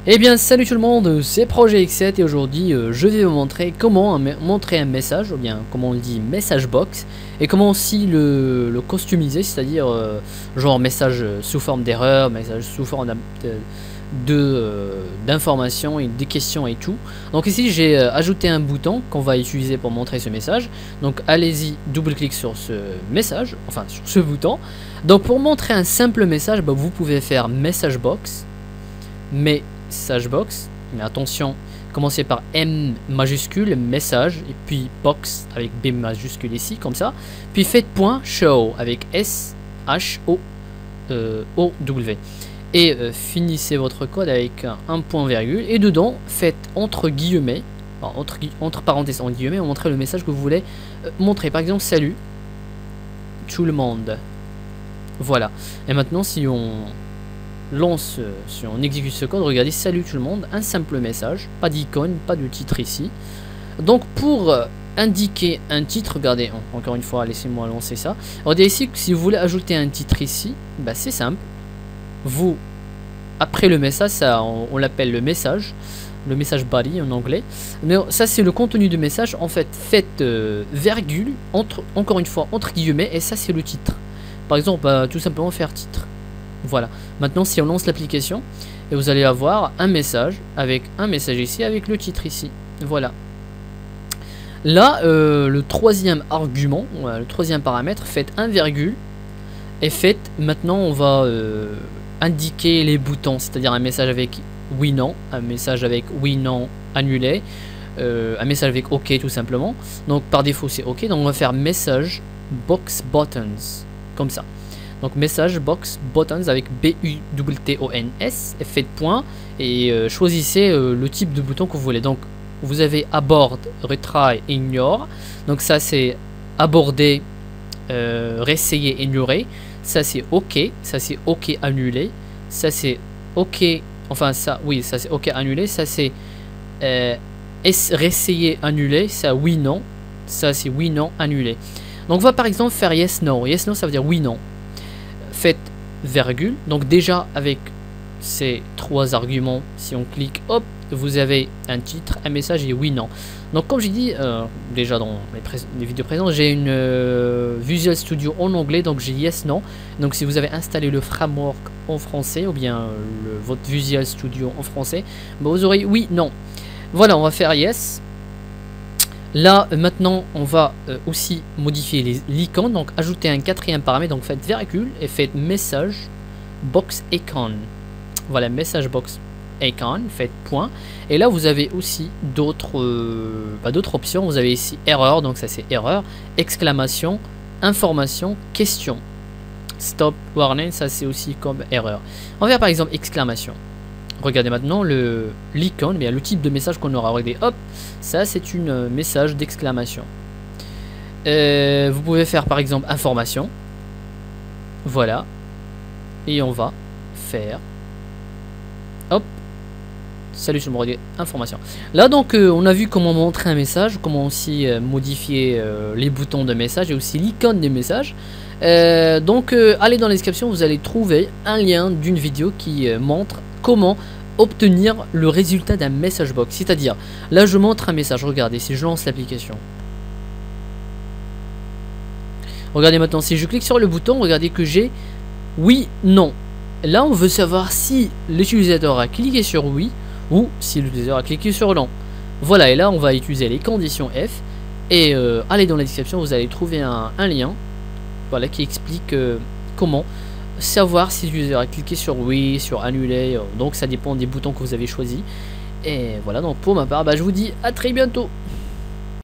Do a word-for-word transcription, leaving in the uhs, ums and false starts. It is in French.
Eh bien salut tout le monde, c'est Projet X sept et aujourd'hui euh, je vais vous montrer comment un montrer un message, ou bien comment on le dit message box, et comment aussi le, le customiser, c'est-à-dire euh, genre message sous forme d'erreur, message sous forme de, de euh, d'informations et des questions et tout. Donc ici j'ai euh, ajouté un bouton qu'on va utiliser pour montrer ce message. Donc allez-y, double-clic sur ce message, enfin sur ce bouton. Donc pour montrer un simple message, bah, vous pouvez faire message box, mais message box, mais attention, commencez par M majuscule, message, et puis box avec B majuscule ici, comme ça, puis faites point show avec S H O euh, O W, et euh, finissez votre code avec un, un point virgule, et dedans, faites entre guillemets, enfin, entre, entre parenthèses en guillemets, montrer le message que vous voulez euh, montrer, par exemple, salut tout le monde, voilà, et maintenant si on lance, si on exécute ce code, regardez, salut tout le monde, un simple message, pas d'icône, pas de titre ici. Donc pour indiquer un titre, regardez, encore une fois, laissez-moi lancer ça. Regardez ici, si vous voulez ajouter un titre ici, bah c'est simple. Vous, après le message, ça, on, on l'appelle le message, le message body en anglais. Mais ça c'est le contenu du message. En fait, faites euh, virgule, entre, encore une fois, entre guillemets, et ça c'est le titre. Par exemple, bah, tout simplement faire titre. Voilà, maintenant si on lance l'application, et vous allez avoir un message, avec un message ici, avec le titre ici, voilà. Là, euh, le troisième argument, le troisième paramètre, faites un virgule, et faites, maintenant on va euh, indiquer les boutons, c'est-à-dire un message avec oui, non, un message avec oui, non, annulé, euh, un message avec ok tout simplement, donc par défaut c'est ok, donc on va faire message box buttons, comme ça. Donc message box buttons avec B U T O N S, et faites point et euh, choisissez euh, le type de bouton que vous voulez. Donc vous avez abort, retry, ignore. Donc ça c'est aborder, euh, réessayer, ignorer. Ça c'est ok, ça c'est ok annulé. Ça c'est ok, enfin ça oui, ça c'est ok annulé. Ça c'est euh, réessayer, annuler. Ça oui non. Ça c'est oui non annulé. Donc on va par exemple faire yes no. Yes no ça veut dire oui non. Faites virgule, donc déjà avec ces trois arguments, si on clique, hop, vous avez un titre, un message et oui, non. Donc comme j'ai dit euh, déjà dans les, les vidéos présentes, j'ai une euh, Visual Studio en anglais, donc j'ai yes, non. Donc si vous avez installé le framework en français, ou bien euh, le, votre Visual Studio en français, bah, vous aurez oui, non. Voilà, on va faire yes. Là maintenant on va euh, aussi modifier l'icône, donc ajouter un quatrième paramètre, donc faites virgule et faites message box icon. Voilà, message box icon, faites point, et là vous avez aussi d'autres euh, bah, d'autres options. Vous avez ici erreur, donc ça c'est erreur, exclamation, information, question, stop, warning, ça c'est aussi comme erreur. On va faire par exemple exclamation. Regardez maintenant le l'icône, bien le type de message qu'on aura. Regardez, hop, ça c'est une euh, message d'exclamation. Euh, vous pouvez faire par exemple information. Voilà. Et on va faire. Hop. Salut sur le regardez, information. Là donc euh, on a vu comment montrer un message, comment aussi euh, modifier euh, les boutons de message et aussi l'icône des messages. Euh, donc euh, allez dans la description, vous allez trouver un lien d'une vidéo qui euh, montre comment obtenir le résultat d'un message box. C'est-à-dire, là je montre un message, regardez, si je lance l'application. Regardez maintenant, si je clique sur le bouton, regardez que j'ai oui, non. Là on veut savoir si l'utilisateur a cliqué sur oui ou si l'utilisateur a cliqué sur non. Voilà, et là on va utiliser les conditions F. Et euh, allez dans la description, vous allez trouver un, un lien, voilà, qui explique euh, comment savoir si l'utilisateur a cliqué sur oui, sur annuler, donc ça dépend des boutons que vous avez choisis. Et voilà, donc pour ma part, bah, je vous dis à très bientôt.